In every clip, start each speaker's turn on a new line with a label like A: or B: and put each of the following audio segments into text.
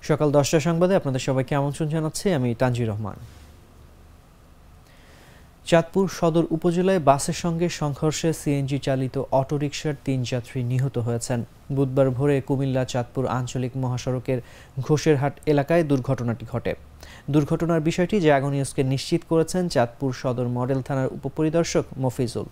A: সকাল 10টা সংবাদে আপনাদের সবাইকে আমন্ত্রণ জানাচ্ছি আমি তানজির রহমান। চাঁদপুর সদর উপজেলায় বাসের সঙ্গে সংঘর্ষে সিএনজি চালিত অটোরিকশার ৩ যাত্রী নিহত হয়েছেন। বুধবার ভোরে কুমিল্লা চাঁদপুর আঞ্চলিক মহাসড়কের ঘোষেরহাট এলাকায় দুর্ঘটনাটি ঘটে। দুর্ঘটনার বিষয়টি জাগো নিউজকে নিশ্চিত করেছেন চাঁদপুর সদর মডেল থানার উপপরিদর্শক মফিজুল।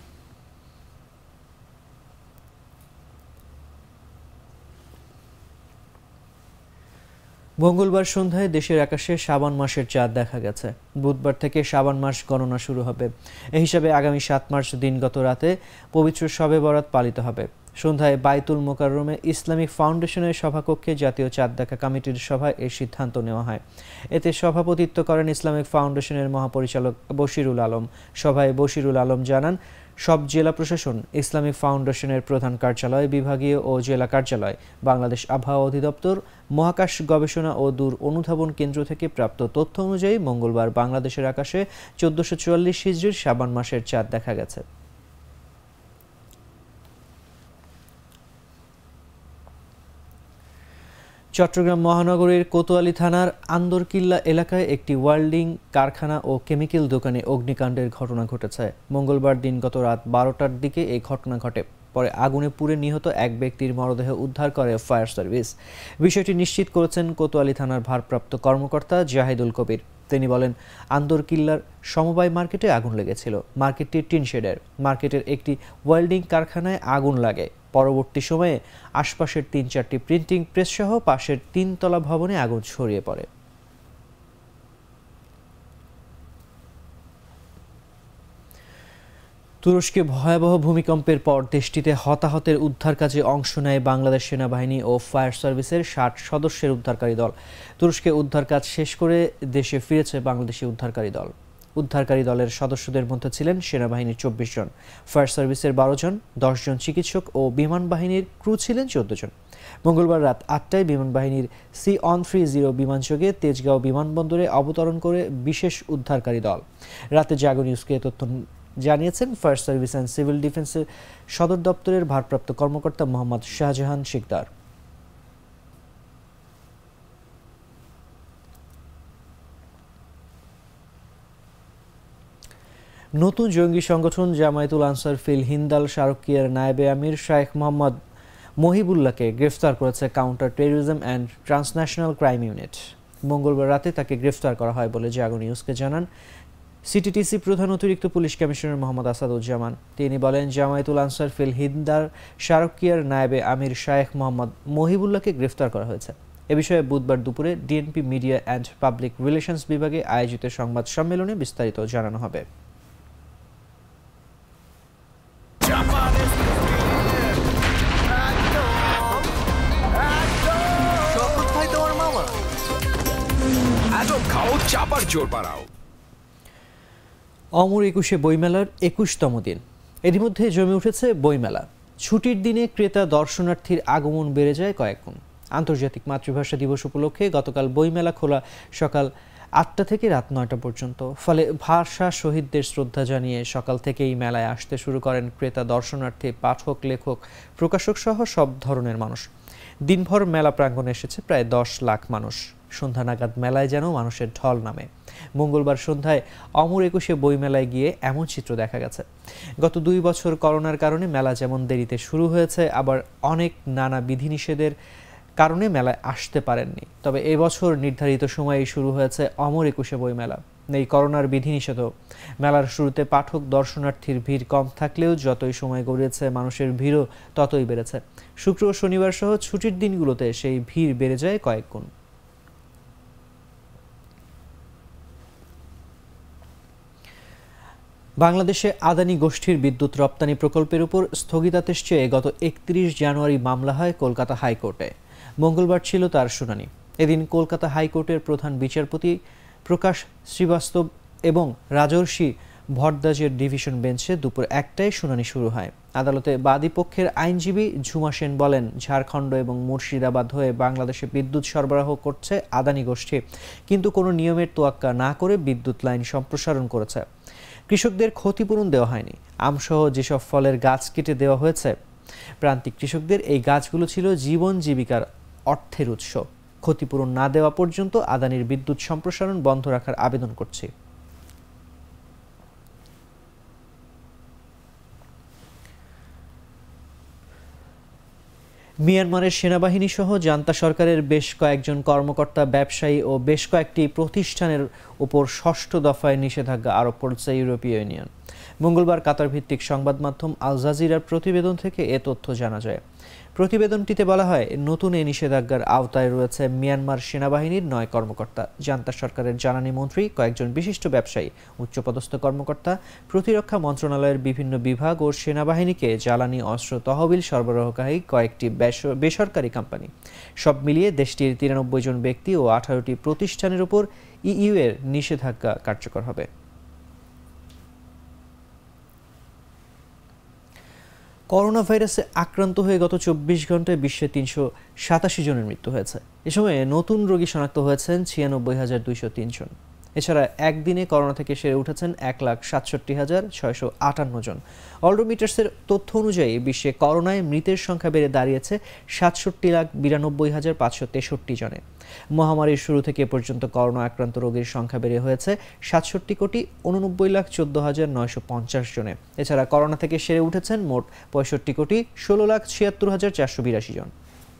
A: মঙ্গলবার সন্ধ্যায় দেশের আকাশে শ্রাবণ মাসের চাঁদ দেখা গেছে। বুধবার থেকে শ্রাবণ মাস গণনা শুরু হবে। এই হিসাবে আগামী 7 মার্চ দিনগত রাতে পবিত্র শবে বরাত পালিত হবে। সন্ধ্যায় বাইতুল মোকাররমে ইসলামিক ফাউন্ডেশনের সভাকক্ষে জাতীয় চাঁদ দেখা কমিটির সভায় এই সিদ্ধান্ত নেওয়া হয়। এতে সভাপতিত্ব করেন ইসলামিক ফাউন্ডেশনের মহাপরিচালক বশিরুল আলম। সভায় বশিরুল আলম জানান, সব জেলা প্রশাসন, ইসলামিক ফাউন্ডেশনের প্রধান কার্যালয়, বিভাগীয় ও জেলা কার্যালয়, বাংলাদেশ আবহাওয়া অধিদপ্তর, মহাকাশ গবেষণা ও দূর অনুধাবন কেন্দ্র থেকে প্রাপ্ত তথ্য অনুযায়ী মঙ্গলবার বাংলাদেশের আকাশে 1444 হিজরির শ্রাবণ মাসের চাঁদ দেখা গেছে। চট্টগ্রাম মহানগরীর কোতোয়ালি থানার আন্দরকিল্লা এলাকায় একটি ওয়েল্ডিং কারখানা ও কেমিক্যাল দোকানে অগ্নিকাণ্ডের ঘটনা ঘটেছে। মঙ্গলবার দিনগত রাত 12টার দিকে এই ঘটনা ঘটে। পরে আগুনে পুড়ে নিহত এক ব্যক্তির মরদেহ উদ্ধার করে ফায়ার সার্ভিস। বিষয়টি নিশ্চিত করেছেন কোতোয়ালি থানার ভারপ্রাপ্ত কর্মকর্তা জাহিদুল কবির। তিনি বলেন, আন্দরকিল্লার সমবায় মার্কেটে আগুন লেগেছিল। মার্কেটটি টিন শেডের। মার্কেটের একটি ওয়েল্ডিং কারখানায় আগুন লাগে। পরবর্তী সময়ে আশপাশের 3-4টি প্রিন্টিং প্রেস সহ পাশের 3তলা ভবনে আগুন ছড়িয়ে পড়ে। তুরস্কে ভয়াবহ ভূমিকম্পের পর দেশটিতে হতাহতের উদ্ধার কাজে অংশ নেয় বাংলাদেশ সেনাবাহিনী ও ফায়ার সার্ভিসের 60 সদস্যের উদ্ধারকারী দল। তুরস্কে উদ্ধার কাজ শেষ করে দেশে ফিরেছে বাংলাদেশি উদ্ধারকারী দল। উদ্ধারকারী দলের সদস্যদের মধ্যে ছিলেন সেনাবাহিনীর 24 জন, ফায়ার সার্ভিসের 12 জন, 10 জন চিকিৎসক ও বিমান বাহিনীর ক্রু ছিলেন 14 জন। মঙ্গলবার রাত 8টায় বিমান বাহিনীর C-130 বিমানযোগে তেজগাঁও বিমানবন্দরে অবতরণ করে বিশেষ উদ্ধারকারী দল। রাতে জাগো নিউজকে তথ্য জানিয়েছেন ফায়ার সার্ভিস অ্যান্ড সিভিল ডিফেন্সের সদর দপ্তরের ভারপ্রাপ্ত কর্মকর্তা মোহাম্মদ শাহজাহান শিকদার। নতুন জঙ্গি সংগঠন জামায়াতুল আনসার ফিল হিন্দাল শারকিয়ার নায়েবে আমির শাইখ মোহাম্মদ মহিবুল্লাহকে গ্রেফতার করেছে counter terrorism and transnational crime unit. মঙ্গলবার রাতে তাকে গ্রেফতার করা হয় বলে জাগো নিউজকে জানান সিটিটিসি প্রধান অতিরিক্ত পুলিশ কমিশনার মোহাম্মদ আসাদুজ্জামান। তিনি বলেন, জামায়াতুল আনসার ফিল হিন্দাল শারকিয়ার নায়েবে আমির শাইখ মোহাম্মদ মহিবুল্লাহকে গ্রেফতার করা হয়েছে। এ বিষয়ে বুধবার দুপুরে DNP media and public relations বিভাগে আয়োজিত সংবাদ সম্মেলনে বিস্তারিত জানানো হবে। অমর 21-এ বইমেলার 21তম দিন। এরই মধ্যে জমে উঠেছে বইমেলা। ছুটির দিনে ক্রেতা দর্শনার্থীর আগমন বেড়ে যায় কয়েক গুণ। আন্তর্জাতিক মাতৃভাষা দিবস উপলক্ষে গতকাল বইমেলা খোলা সকাল 8টা থেকে রাত 9টা পর্যন্ত। ফলে ভাষা শহীদদের শ্রদ্ধা জানিয়ে সকাল থেকেই মেলায় আসতে শুরু করেন ক্রেতা দর্শনার্থী, পাঠক, লেখক, প্রকাশক সহ সব ধরনের মানুষ। দিনভর মেলা প্রাঙ্গণে এসেছে প্রায় 10 লাখ মানুষ। সন্ধ্যা নাগাদ মেলায় যেন মানুষের ঢল নামে। মঙ্গলবার সন্ধ্যায় অমর 21-এ বইমেলায় গিয়ে এমন চিত্র দেখা গেছে। গত 2 বছর করোনার কারণে মেলা যেমন দেরিতে শুরু হয়েছে, আবার অনেক নানা বিধিনিষেধের কারণে মেলায় আসতে পারেননি। তবে এবছর নির্ধারিত সময়েই শুরু হয়েছে অমর 21-এ বইমেলা। এই করোনার বিধিনিষেধও। মেলার শুরুতে পাঠক দর্শনার্থীর ভিড় কম থাকলেও যতই সময় গড়িয়েছে মানুষের ভিড়ও ততই বেড়েছে। শুক্র ও শনিবার সহ ছুটির দিনগুলোতে সেই ভিড় বেড়ে যায় কয়েক গুণ। বাংলাদেশে আদানি গোষ্ঠীর বিদ্যুৎ রপ্তানি প্রকল্পের উপর স্থগিতাদেশ চেয়ে গত 31 জানুয়ারি মামলা হয় কলকাতা হাইকোর্টে। মঙ্গলবার ছিল তার শুনানি। এদিন কলকাতা হাইকোর্টের প্রধান বিচারপতি প্রকাশ শ্রীবাস্তব এবং রাজর্ষি ভট্টাচার্যের ডিভিশন বেঞ্চে দুপুর 1টায় শুনানি শুরু হয়। আদালতে বাদী পক্ষের আইনজীবী ঝুমা সেন বলেন, ঝাড়খণ্ড এবং মুর্শিদাবাদ হয়ে বাংলাদেশে বিদ্যুৎ সরবরাহ করছে আদানি গোষ্ঠী, কিন্তু কোনো নিয়মের তোয়াক্কা না করে বিদ্যুৎ লাইন সম্প্রসারণ করেছে। কৃষকদের ক্ষতিপূরণ দেওয়া হয়নি। আমসহ যেসব ফলের গাছ কেটে দেওয়া হয়েছে প্রান্তিক কৃষকদের, এই গাছগুলো ছিল জীবন জীবিকার অর্থের উৎস। ক্ষতিপূরণ না দেওয়া পর্যন্ত আদানির বিদ্যুৎ সম্প্রসারণ বন্ধ রাখার আবেদন করছি। মিয়ানমারের সেনাবাহিনী সহ জান্তা সরকারের বেশ কয়েকজন কর্মকর্তা, ব্যবসায়ী ও বেশ কয়েকটি প্রতিষ্ঠানের উপর ষষ্ঠ দফায় নিষেধাজ্ঞা আরোপ করেছে ইউরোপীয় ইউনিয়ন। মঙ্গলবার কাতার ভিত্তিক সংবাদ মাধ্যম আল জাজিরার প্রতিবেদন থেকে এ তথ্য জানা যায়। প্রতিবেদনটিতে বলা হয়, নতুন এই নিষেধাজ্ঞার আওতায় রয়েছে মিয়ানমার সেনাবাহিনীর ৯ কর্মকর্তা, জান্তা সরকারের জ্বালানি মন্ত্রী, কয়েকজন বিশিষ্ট ব্যবসায়ী, উচ্চপদস্থ কর্মকর্তা, প্রতিরক্ষা মন্ত্রণালয়ের বিভিন্ন বিভাগ ও সেনাবাহিনীকে জ্বালানি অস্ত্র তহবিল সরবরাহকারী কয়েকটি বেসরকারি কোম্পানি। সব মিলিয়ে দেশটির ৯৩ জন ব্যক্তি ও ১৮টি প্রতিষ্ঠানের উপর ইইউ এর নিষেধাজ্ঞা কার্যকর হবে। করোনা ভাইরাসে আক্রান্ত হয়ে গত ২৪ ঘন্টায় বিশ্বে ৩৮৭ জনের মৃত্যু হয়েছে। এ সময়ে নতুন রোগী শনাক্ত হয়েছেন ৯৬,২০৩ জন। এছাড়া একদিনে করোনা থেকে সেরে উঠেছেন ১,৬৭,৬৫৮ জন। অল্ডোমিটার্সের তথ্য অনুযায়ী বিশ্বে করোনায় মৃতের সংখ্যা বেড়ে দাঁড়িয়েছে ৬৭,৯২,৫৬৩ জনে। মহামারীর শুরু থেকে পর্যন্ত করোনা আক্রান্ত রোগীর সংখ্যা বেড়ে হয়েছে ৬৭,৮৯,১৪,৯৫০ জনে। এছাড়া করোনা থেকে সেরে উঠেছেন মোট ৬৫,১৬,৭৬,৪৮২ জন।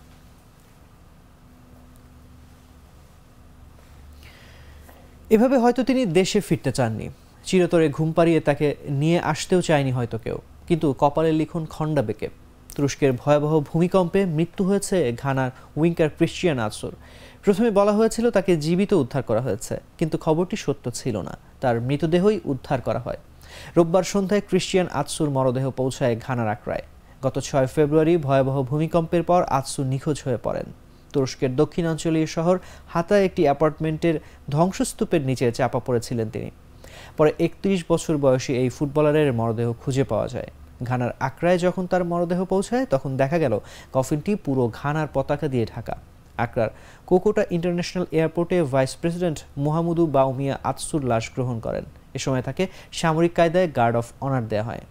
A: এভাবে হয়তো তিনি দেশে ফিরতে চাননি, চিরতরে ঘুম পাড়িয়ে তাকে নিয়ে আসতেও চায়নি হয়তো কেউ, কিন্তু কপালের লিখন খণ্ডা বেঁকে। তুরস্কের ভয়াবহ ভূমিকম্পে মৃত্যু হয়েছে ঘানার উইঙ্কার ক্রিশ্চিয়ান আতসুর। প্রথমে বলা হয়েছিল তাকে জীবিত উদ্ধার করা হয়েছে, কিন্তু খবরটি সত্য ছিল না। তার মৃতদেহই উদ্ধার করা হয়। রোববার সন্ধ্যায় ক্রিশ্চিয়ান আতসুর মরদেহ পৌঁছায় ঘানার আকরায়। গত ৬ ফেব্রুয়ারি ভয়াবহ ভূমিকম্পের পর আতসু নিখোঁজ হয়ে পড়েন। তুরস্কের দক্ষিণাঞ্চলীয় শহর হাতায় একটি অ্যাপার্টমেন্টের ধ্বংসস্তূপের নিচে চাপা পড়েছিলেন তিনি। পরে ৩১ বছর বয়সী এই ফুটবলারের মরদেহ খুঁজে পাওয়া যায়। ঘানার আকরায় যখন তার মরদেহ পৌঁছায়, তখন দেখা গেল কফিনটি পুরো ঘানার পতাকা দিয়ে ঢাকা। আকরার কোকোটা ইন্টারন্যাশনাল এয়ারপোর্টে ভাইস প্রেসিডেন্ট মোহামুদু বাউমিয়া আতসুর লাশ গ্রহণ করেন। এ সময় তাকে সামরিক কায়দায় গার্ড অফ অনার দেওয়া হয়।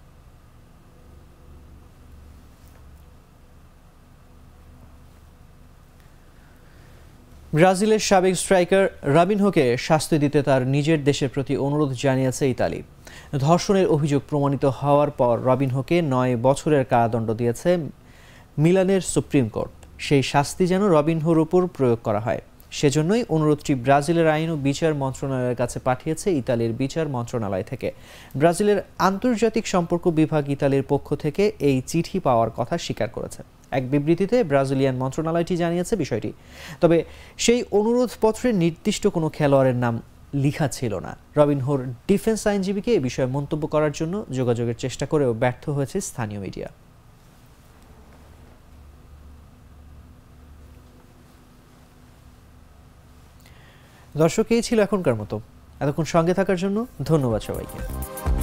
A: ব্রাজিলের সাবেক স্ট্রাইকার রাবিনহোকে শাস্তি দিতে তার নিজের দেশের প্রতি অনুরোধ জানিয়েছে ইতালি। ধর্ষণের অভিযোগ প্রমাণিত হওয়ার পর রাবিনহোকে ৯ বছরের কারাদণ্ড দিয়েছে মিলানের সুপ্রিম কোর্ট। সেই শাস্তি যেন রাবিনহোর উপর প্রয়োগ করা হয়, সেজন্যই অনুরোধটি ব্রাজিলের আইন ও বিচার মন্ত্রণালয়ের কাছে পাঠিয়েছে ইতালির বিচার মন্ত্রণালয় থেকে। ব্রাজিলের আন্তর্জাতিক সম্পর্ক বিভাগ ইতালির পক্ষ থেকে এই চিঠি পাওয়ার কথা স্বীকার করেছে। এক বিবৃতিতে ব্রাজিলিয়ান মন্ত্রণালয়টি জানিয়েছে বিষয়টি। তবে সেই অনুরোধপত্রে নির্দিষ্ট কোনো খেলোয়াড়ের নাম লেখা ছিল না। রবিনহোর ডিফেন্স আইনজীবীকে এ বিষয়ে মন্তব্য করার জন্য যোগাযোগের চেষ্টা করেও ব্যর্থ হয়েছে স্থানীয় মিডিয়া। দর্শক, এই ছিল এখনকার মতো। এতক্ষণ সঙ্গে থাকার জন্য ধন্যবাদ সবাইকে।